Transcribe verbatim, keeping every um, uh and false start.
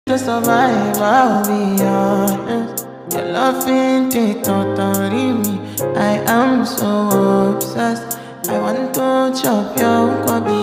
To survive, I'll be honest. Your love ain't it, totally me. I am so obsessed. I want to chop your kwabi.